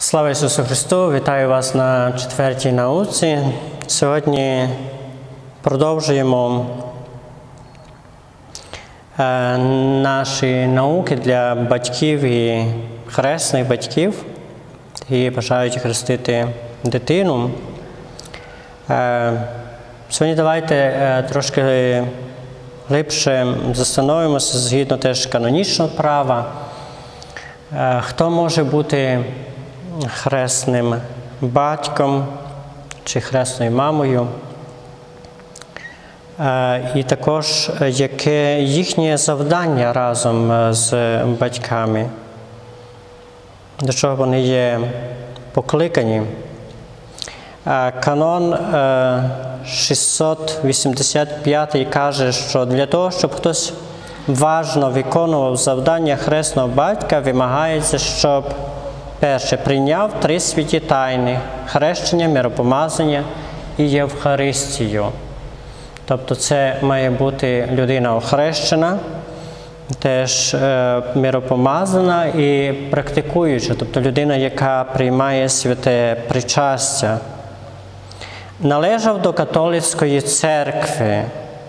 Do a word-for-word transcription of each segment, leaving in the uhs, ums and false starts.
Слава Ісусу Христу! Вітаю вас на четвертій науці. Сьогодні продовжуємо е, наші науки для батьків і хресних батьків, які бажають хрестити дитину. Е, сьогодні давайте е, трошки глибше застановимося згідно теж канонічного права. Е, хто може бути хресним батьком чи хресною мамою, і також яке їхнє завдання разом з батьками, до чого вони є покликані. Канон шістсот вісімдесят п'ятий каже, що для того, щоб хтось важно виконував завдання хресного батька, вимагається, щоб перше, прийняв три святі тайни – хрещення, миропомазання і Євхаристію. Тобто це має бути людина охрещена, теж е, миропомазана і практикуюча, тобто людина, яка приймає святе причастя. Належав до католицької церкви,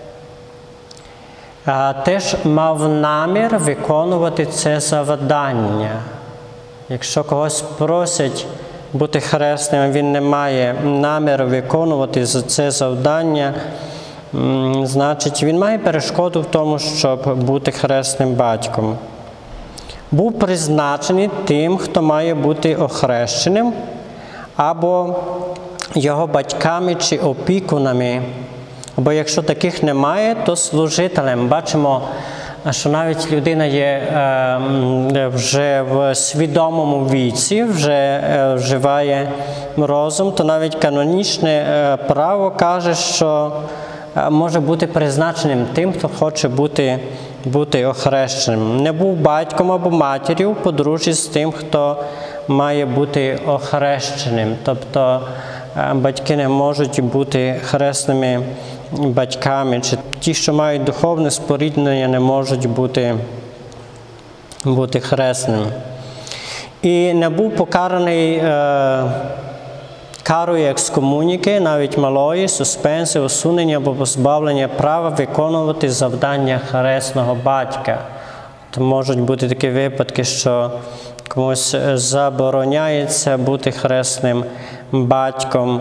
а теж мав намір виконувати це завдання. Якщо когось просять бути хресним, він не має наміру виконувати це завдання, значить він має перешкоду в тому, щоб бути хресним батьком. Був призначений тим, хто має бути охрещеним, або його батьками чи опікунами. Або якщо таких немає, то служителем. Бачимо, що навіть людина є е, вже в свідомому віці, вже е, вживає розум, то навіть канонічне е, право каже, що е, може бути призначеним тим, хто хоче бути, бути охрещеним. Не був батьком або матір'ю в подружжі з тим, хто має бути охрещеним. Тобто е, батьки не можуть бути хресними батьками, чи ті, що мають духовне споріднення, не можуть бути, бути хресним. І не був покараний е, карою екскомуніки, навіть малої, суспенсії, усунення або позбавлення права виконувати завдання хресного батька. То можуть бути такі випадки, що комусь забороняється бути хресним батьком,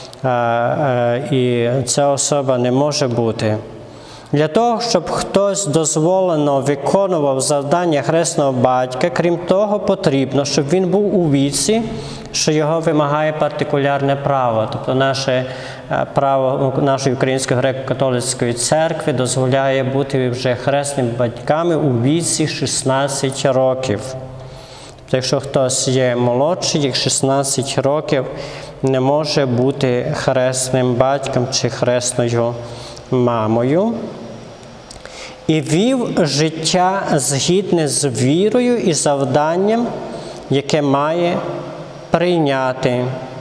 і ця особа не може бути. Для того, щоб хтось дозволено виконував завдання хресного батька, крім того, потрібно, щоб він був у віці, що його вимагає партикулярне право. Тобто наше право нашої Української греко-католицької церкви дозволяє бути вже хресними батьками у віці шістнадцять років. Тобто, якщо хтось є молодший, як шістнадцять років, не може бути хресним батьком чи хресною мамою. І вів життя згідне з вірою і завданням, яке має прийняти.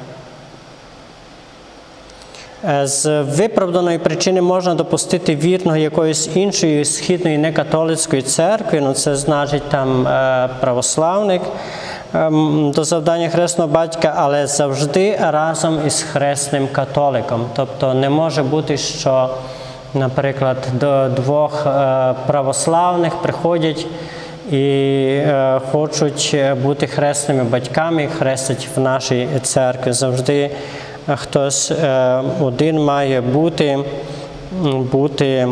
З виправданої причини можна допустити вірного якоїсь іншої східної некатолицької церкви, ну це значить там православник, до завдання хресного батька, але завжди разом із хресним католиком. Тобто не може бути, що, наприклад, до двох православних приходять і хочуть бути хресними батьками, хрестять в нашій церкві. Завжди хтось один має бути, бути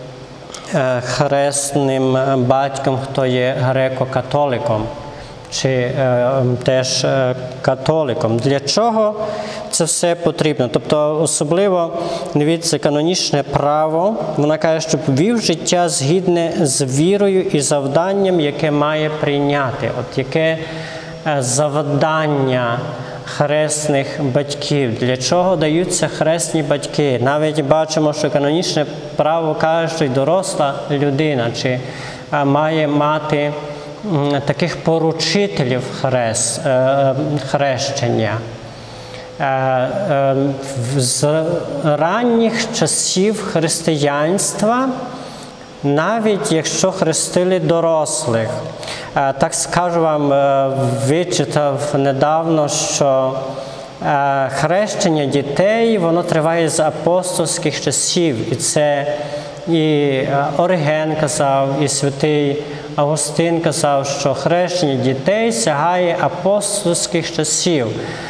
хресним батьком, хто є греко-католиком чи е, теж е, католиком. Для чого це все потрібно? Тобто особливо, дивіться, канонічне право, вона каже, щоб вів життя згідне з вірою і завданням, яке має прийняти. От яке е, завдання хресних батьків, для чого даються хресні батьки. Навіть бачимо, що канонічне право каже, що й доросла людина, чи е, має мати таких поручителів хрест, хрещення. З ранніх часів християнства, навіть якщо хрестили дорослих, Так скажу вам, вичитав недавно, що хрещення дітей, воно триває з апостольських часів. І це і Ориген казав, і святий Августин казав, що хрещення дітей сягає апостольських часів.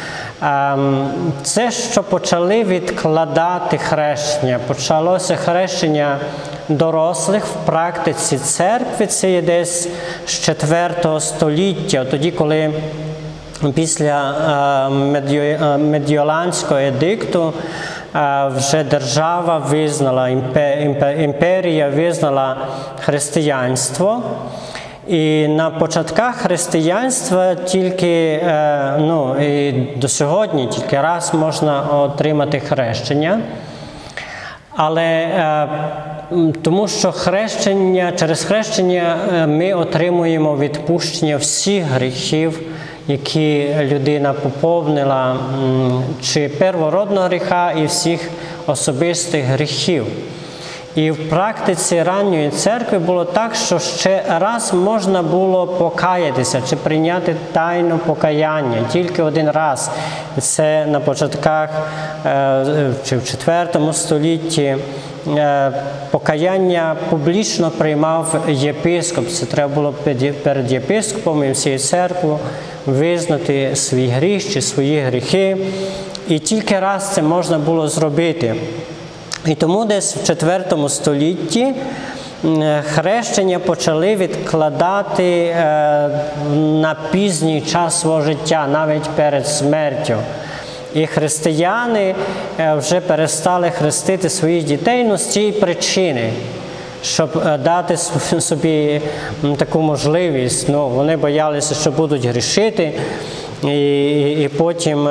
Це, що почали відкладати хрещення. Почалося хрещення дорослих в практиці церкви, це є десь з четвертого століття, тоді, коли після Медіоланського едикту вже держава визнала, імперія визнала християнство. І на початках християнства тільки, ну, і до сьогодні тільки раз можна отримати хрещення. Але тому що хрещення, через хрещення ми отримуємо відпущення всіх гріхів, які людина поповнила, чи первородного гріха, і всіх особистих гріхів. І в практиці ранньої церкви було так, що ще раз можна було покаятися, чи прийняти тайну покаяння, тільки один раз. Це на початках, чи в четвертому столітті, покаяння публічно приймав єпископ. Це треба було перед єпископом і всією церквою визнати свій гріх чи свої гріхи. І тільки раз це можна було зробити. І тому десь в четвертому столітті хрещення почали відкладати на пізній час свого життя, навіть перед смертю. І християни вже перестали хрестити своїх дітей, ну, з цієї причини, щоб дати собі таку можливість. Ну, вони боялися, що будуть грішити, і, і потім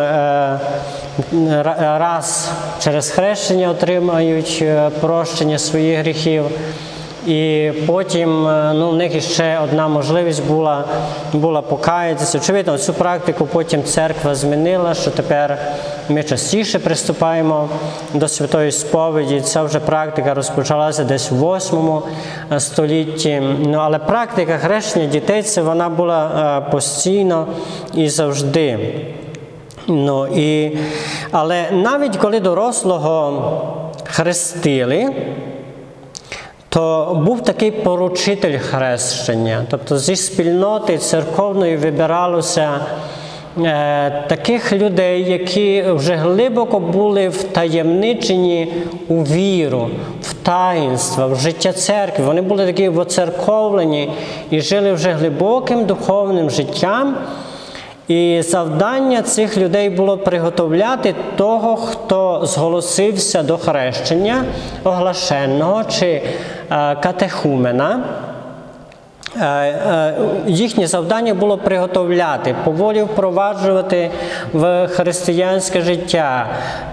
раз через хрещення отримають прощення своїх гріхів, і потім, ну, в них ще одна можливість була, була покаятися. Очевидно, цю практику потім церква змінила, що тепер ми частіше приступаємо до святої сповіді. Ця вже практика розпочалася десь в восьмому столітті. Ну, але практика хрещення дітей, це вона була постійно і завжди. Ну, і, але навіть коли дорослого хрестили, то був такий поручитель хрещення. Тобто зі спільноти церковної вибиралося е, таких людей, які вже глибоко були втаємничені у віру, в таїнство, в життя церкви. Вони були такі воцерковлені і жили вже глибоким духовним життям. І завдання цих людей було приготовляти того, хто зголосився до хрещення оглашеного чи катехумена. Їхнє завдання було приготовляти, поволі впроваджувати в християнське життя,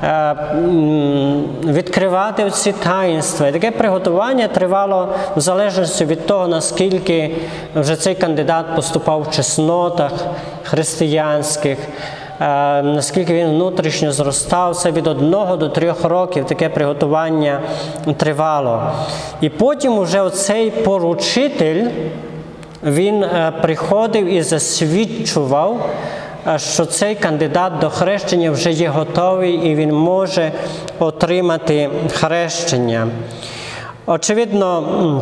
відкривати ці таїнства. І таке приготування тривало в залежності від того, наскільки вже цей кандидат поступав в чеснотах християнських, наскільки він внутрішньо зростав. Це від одного до трьох років таке приготування тривало. І потім уже оцей поручитель, він приходив і засвідчував, що цей кандидат до хрещення вже є готовий і він може отримати хрещення. Очевидно,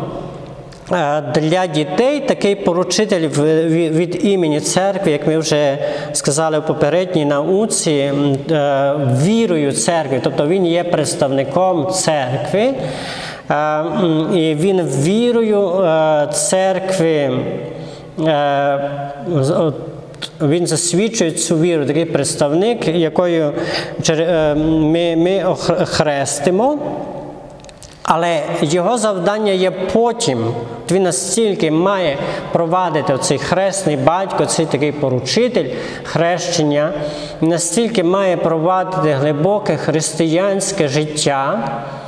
для дітей такий поручитель від імені церкви, як ми вже сказали в попередній науці, вірою церкви, тобто він є представником церкви, і він вірою церкви, він засвідчує цю віру, такий представник, якою ми, ми хрестимо. Але його завдання є потім, він настільки має провадити цей хресний батько, цей такий поручитель хрещення, настільки має провадити глибоке християнське життя,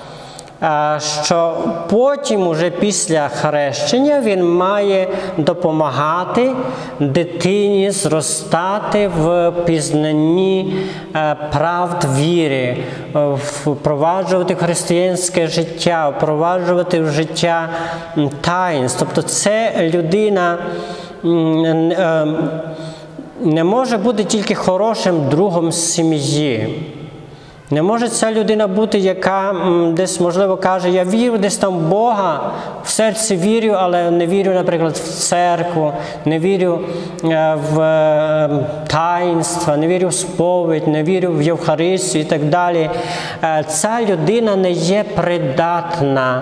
що потім, уже після хрещення, він має допомагати дитині зростати в пізнанні правд віри, впроваджувати християнське життя, впроваджувати в життя таїнств. Тобто це людина, не може бути тільки хорошим другом сім'ї. Не може ця людина бути, яка десь, можливо, каже, я вірю десь там в Бога, в серці вірю, але не вірю, наприклад, в церкву, не вірю в таїнства, не вірю в сповідь, не вірю в Євхаристію і так далі. Ця людина не є придатна.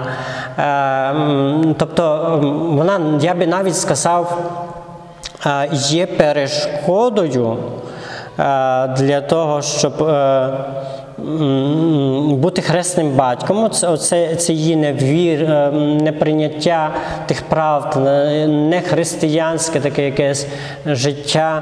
Тобто, вона, я би навіть сказав, є перешкодою для того, щоб бути хресним батьком. Це, це її невір, неприйняття тих правд, нехристиянське таке якесь життя.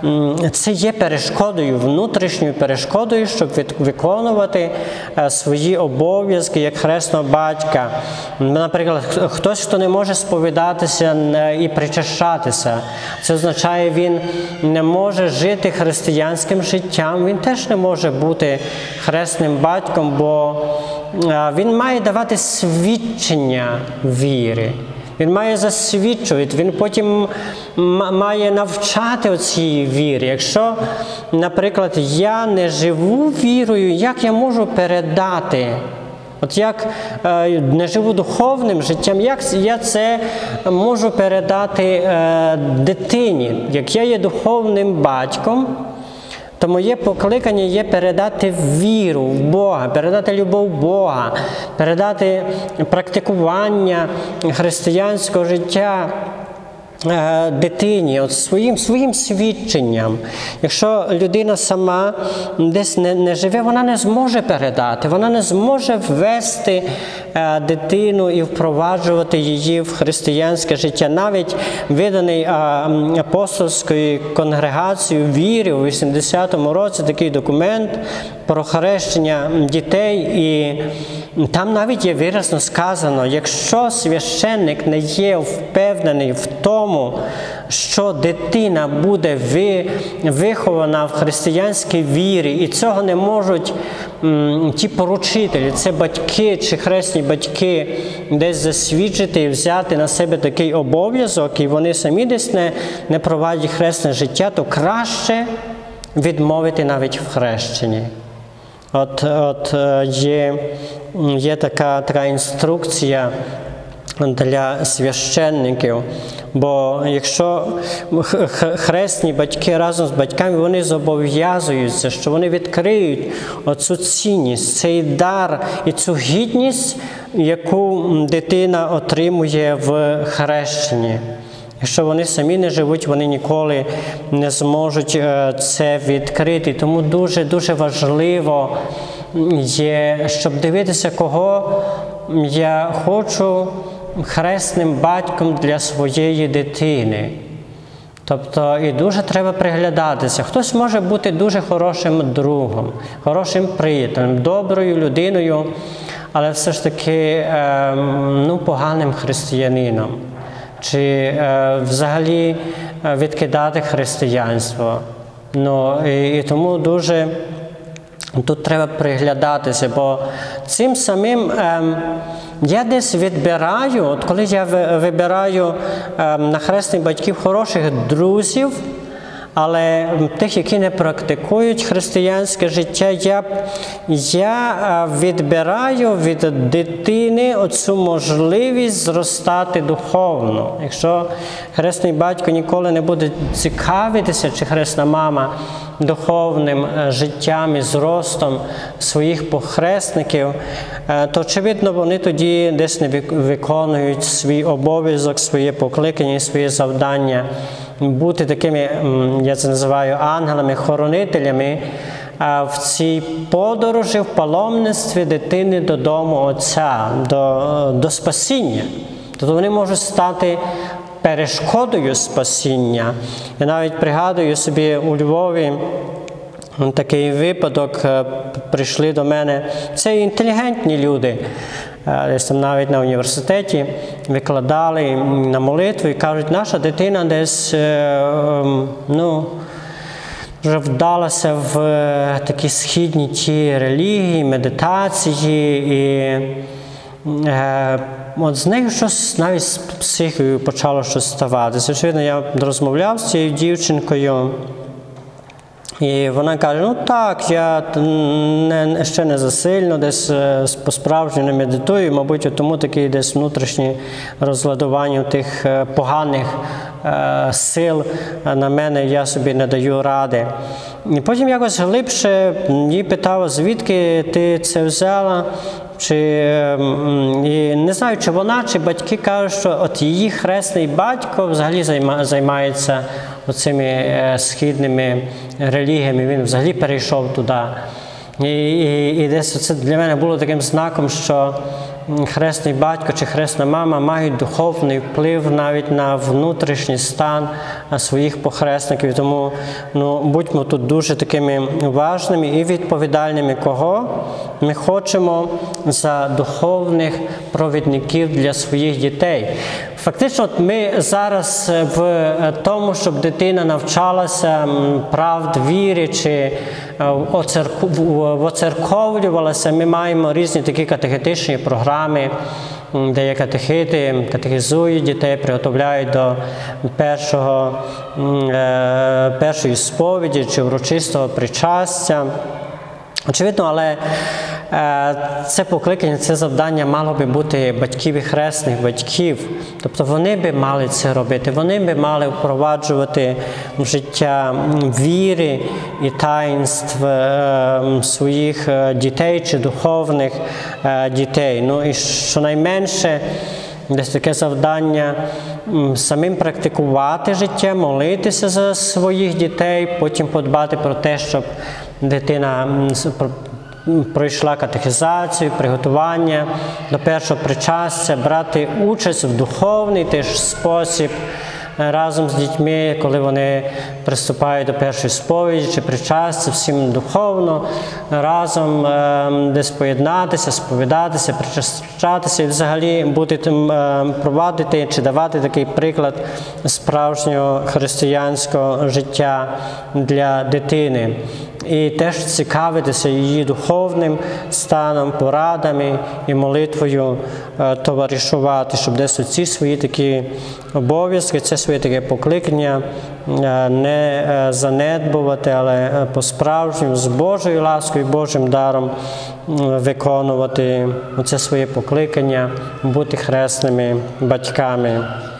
Це є перешкодою, внутрішньою перешкодою, щоб виконувати свої обов'язки як хресного батька. Наприклад, хтось, хто не може сповідатися і причащатися, це означає, він не може жити християнським життям, він теж не може бути хресним батьком, бо він має давати свідчення віри. Він має засвідчувати, він потім має навчати оцій вірі. Якщо, наприклад, я не живу вірою, як я можу передати? От як е, не живу духовним життям, як я це можу передати е, дитині? Як я є духовним батьком, то моє покликання є передати віру в Бога, передати любов Бога, передати практикування християнського життя дитині, от своїм, своїм свідченням. Якщо людина сама десь не, не живе, вона не зможе передати, вона не зможе ввести е, дитину і впроваджувати її в християнське життя. Навіть виданий е, апостольською конгрегацією віри у вісімдесятому році такий документ про хрещення дітей, і там навіть є виразно сказано, якщо священник не є впевнений в тому, що дитина буде вихована в християнській вірі, і цього не можуть м, ті поручителі, це батьки чи хресні батьки, десь засвідчити і взяти на себе такий обов'язок, і вони самі десь не, не провадять хресне життя, то краще відмовити навіть в хрещенні. От, от є, є така, така інструкція для священників, бо якщо хресні батьки разом з батьками, вони зобов'язуються, що вони відкриють оцю цінність, цей дар і цю гідність, яку дитина отримує в хрещенні. Якщо вони самі не живуть, вони ніколи не зможуть це відкрити. Тому дуже-дуже важливо є, щоб дивитися, кого я хочу хресним батьком для своєї дитини. Тобто і дуже треба приглядатися. Хтось може бути дуже хорошим другом, хорошим приятелем, доброю людиною, але все ж таки ну, поганим християнином. Чи е, взагалі відкидати християнство. Ну, і, і тому дуже тут треба приглядатися, бо цим самим е, я десь відбираю, от коли я вибираю е, на хресних батьків хороших друзів, але тих, які не практикують християнське життя, я, я відбираю від дитини оцю можливість зростати духовно. Якщо хресний батько ніколи не буде цікавитися, чи хресна мама, духовним життям і зростом своїх похресників, то, очевидно, вони тоді десь не виконують свій обов'язок, своє покликання, своє завдання. Бути такими, я це називаю, ангелами-хоронителями в цій подорожі, в паломництві дитини додому Отця, до, до спасіння. Тобто вони можуть стати перешкодою спасіння. Я навіть пригадую собі у Львові такий випадок, прийшли до мене, це інтелігентні люди, десь там навіть на університеті викладали на молитву і кажуть, наша дитина десь ну, вже вдалася в такі східні ті релігії, медитації, і от з нею щось навіть з психікою почало щось ставатися. Очевидно, я розмовляв з цією дівчинкою, і вона каже, ну так, я не, ще не засильно, десь по-справжньому не медитую, мабуть, тому такі десь внутрішні розладування тих поганих е, сил на мене, я собі не даю ради. І потім якось глибше її питав, звідки ти це взяла, чи, і не знаю, чи вона, чи батьки кажуть, що от її хресний батько взагалі займається оцими східними релігіями, він взагалі перейшов туди. І, і, і десь це для мене було таким знаком, що хресний батько чи хресна мама мають духовний вплив навіть на внутрішній стан своїх похресників. Тому ну, будьмо тут дуже такими уважними і відповідальними, кого ми хочемо за духовних провідників для своїх дітей. Фактично, от ми зараз в тому, щоб дитина навчалася правд віри чи оцерковлювалася, ми маємо різні такі катехетичні програми, де є катехити, катехізують дітей, приготовляють до першого, першої сповіді чи урочистого причастя. Очевидно, але це покликання, це завдання мало би бути батьків і хресних батьків. Тобто вони би мали це робити, вони би мали впроваджувати в життя віри і таїнств своїх дітей чи духовних дітей. Ну і щонайменше десь таке завдання самим практикувати життя, молитися за своїх дітей, потім подбати про те, щоб дитина пройшла катехізацію, приготування до першого причастя, брати участь в духовний теж спосіб разом з дітьми, коли вони приступають до першої сповіді чи причастя, всім духовно, разом е, десь поєднатися, сповідатися, причащатися і взагалі бути тим, е, провадити чи давати такий приклад справжнього християнського життя для дитини. І теж цікавитися її духовним станом, порадами і молитвою е, товаришувати, щоб десь оці свої такі обов'язки, це своє таке покликання е, не е, занедбувати, але по-справжньому з Божою ласкою, Божим даром е, виконувати оце своє покликання, бути хресними батьками.